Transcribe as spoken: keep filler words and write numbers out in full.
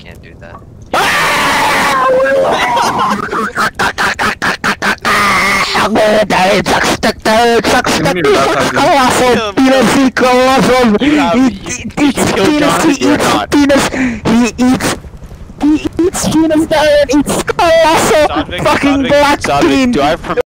can't do that. Colossal penis, he colossal. He eats penis, he eats penis, he eats. He eats penis diet, eats colossal fucking black bean. Do I